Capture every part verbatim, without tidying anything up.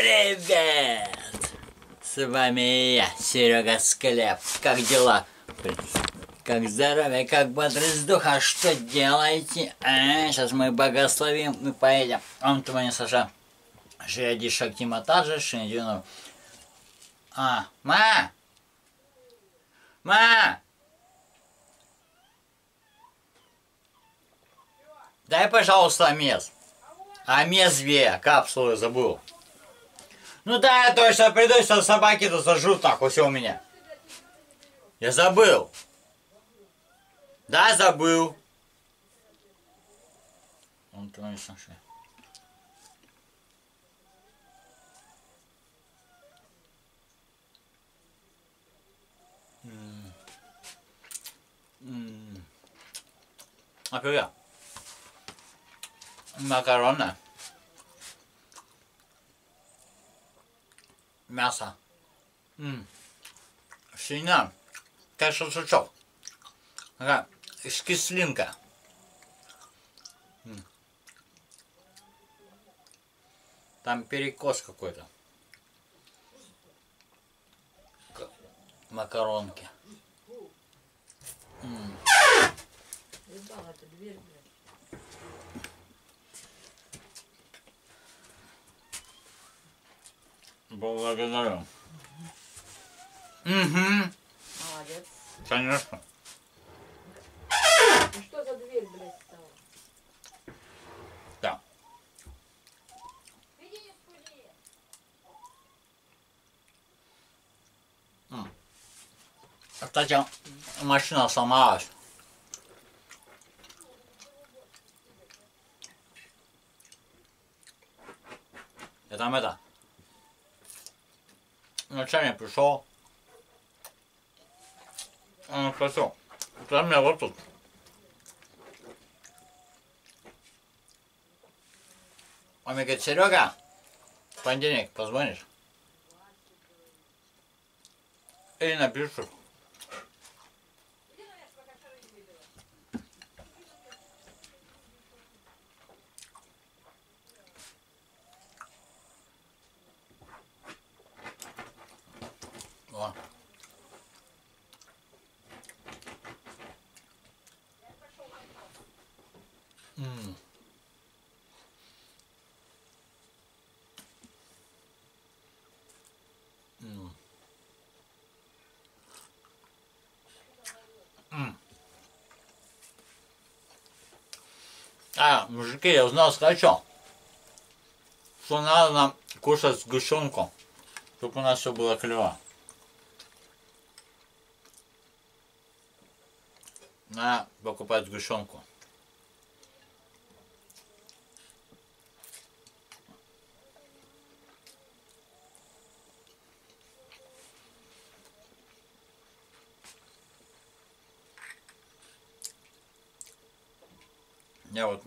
Привет! С вами я, Серега Склеп. Как дела? Как здоровье, как бодрость духа. Что делаете? А, сейчас мы благословим и поедем. Он твой Саша. Широди Шактиматажа, Шиндюнов. А, ма! Ма! Дай, пожалуйста, мес. А мес две капсулы забыл. Ну да, я точно приду, что собаки-то сожрут так, все у меня. Я забыл. Да, забыл. Он твой Саша. А какая? Макароны. Мясо. Ммм. Свинина. Как шашлычок. Такая кислинка. М. Там перекос какой-то. Макаронки. М. Благодарю. Угу. Молодец. Конечно. Ну что за дверь, блядь, стала? Да. М. Кстати, машина сломалась. Я там это. Начальник пришел. Он спросил, что у меня вот тут. Он мне говорит, Серега, в понедельник позвонишь? Или напишешь. О. М. М. М. А, мужики, я узнал, сказать, что? Что надо нам кушать сгущенку, чтобы у нас все было клево. Надо покупать сгущенку. Я вот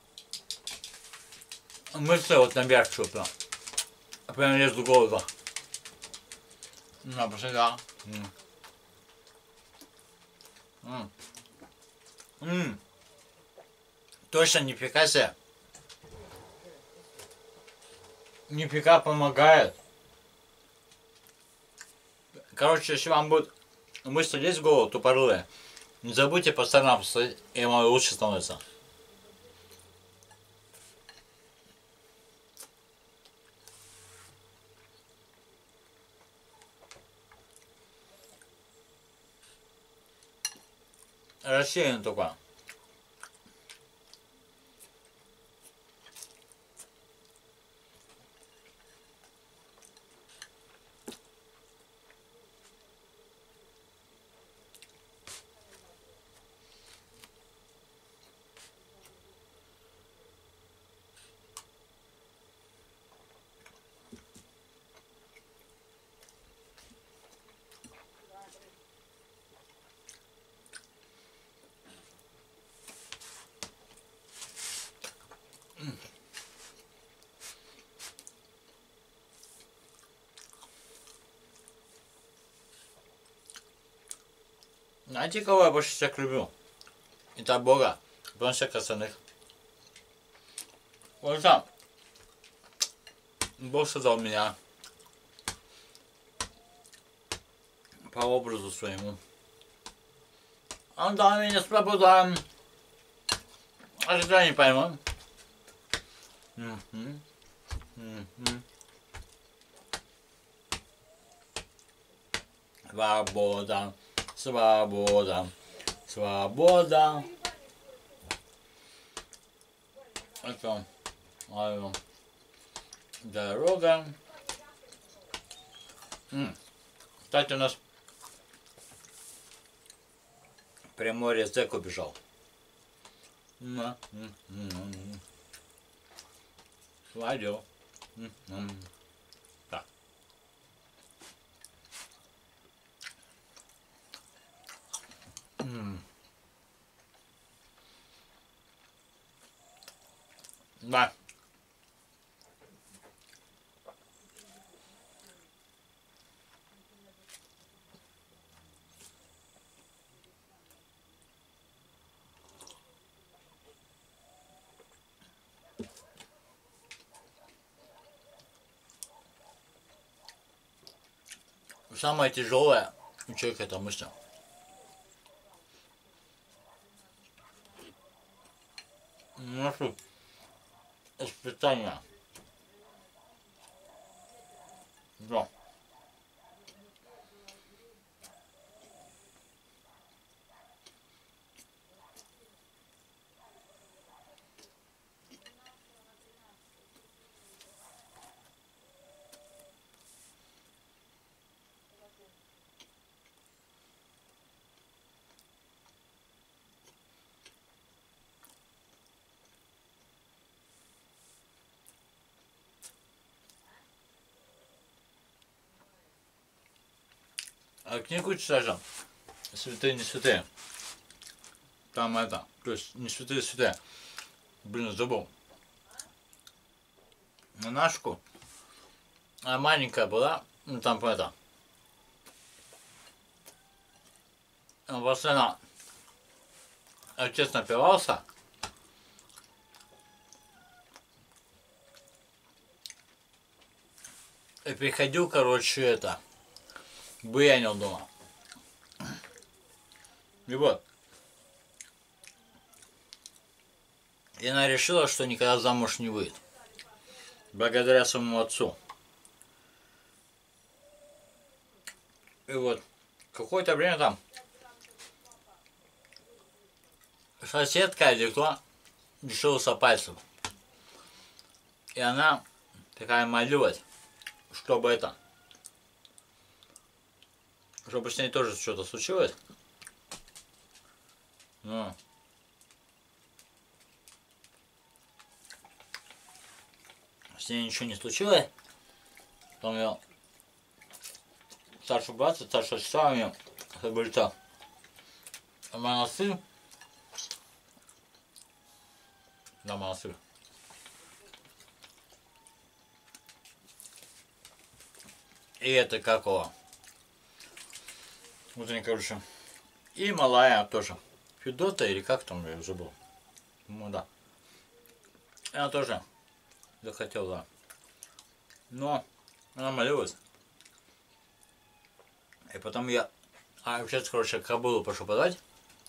мысли вот наверх что-то. Прям лезу в голову. На, пошли, да. М. М. М. Точно нифига себе. Нифига помогает. Короче, если вам будет мысли лезть в голову тупорылые, не забудьте по сторонам посмотреть, и вам лучше становится. Рассеян только. Знаете, кого я больше всех люблю? Это Бога, потом всех остальных. Вот там. Бог создал меня по образу своему. Он дал меня свободу. А что я не пойму? Угу. Угу. Свобода, свобода, свобода. Это, а, дорога. М. Кстати, у нас Приморье зэк убежал. Свадил. Так. Да. Самое тяжелое у человека это мысль. Ну что, испытания. Да. А книгу читаешь? Святые, не святые. Там это, то есть не святые, святые. Блин, забыл. Монашку. А маленькая была, ну там это. Постоянно отец напивался. И приходил, короче, это. Буянил дома. И вот. И она решила, что никогда замуж не выйдет. Благодаря своему отцу. И вот. Какое-то время там соседка или кто лишился пальцев. И она такая молилась, чтобы это, чтобы с ней тоже что-то случилось. Но с ней ничего не случилось. Потом ее старший брат, старшая сестра у нее, как говорится, монастырь. Да, монастырь. И это какого? Вот они, короче. И малая тоже. Федота или как там, я уже был. Ну да. И она тоже захотела. Но она молилась. И потом я... А сейчас, короче, кобылу пошел подать.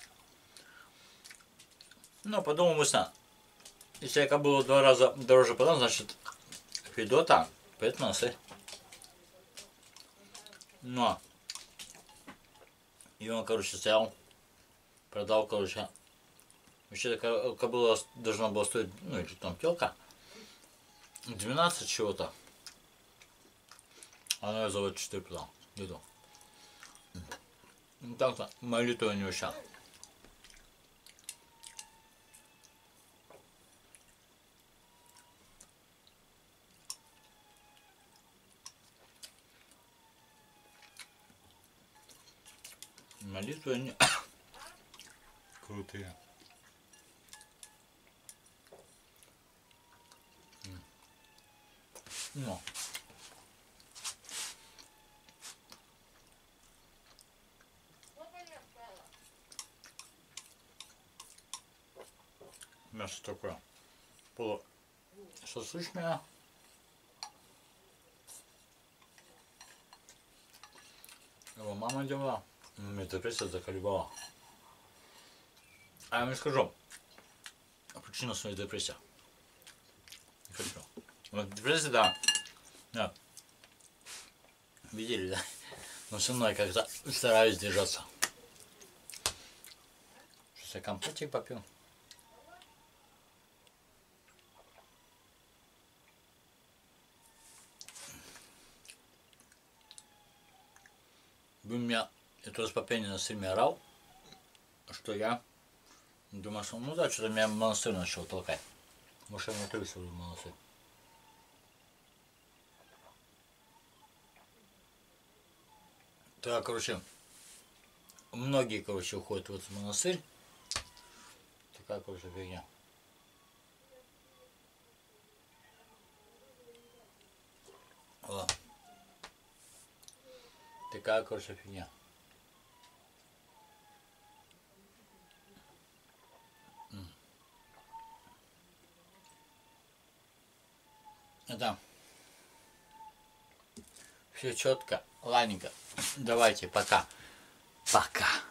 Ну, подумал мысленно. Если я кобылу два раза дороже подам, значит Федота, поэтому носы. Но и он, короче, стоял, продал, короче. Вообще-то кобыла должна была стоить, ну или там телка, двенадцать чего-то. Она ее за четыре продал. Иду. Ну так-то молитва не вообще. Молитвы они крутые. Ну. Мясо такое полусосущное. Его мама делала. Меня депрессия заколебала. А я вам скажу. Причина своей депрессии. Не хочу. Вот депрессия, да. Да. Видели, да? Но все равно я как-то стараюсь держаться. Сейчас я компотик попью. Вы меня это распопение на стриме орал, что я думаю, что ну да, что-то меня монастырь начал толкать. Может, я внутри свой монастырь. Да, короче, многие, короче, уходят в этот монастырь. Такая, короче, фигня. О. Такая, короче, фигня. Это все четко, ладненько. Давайте, пока. Пока.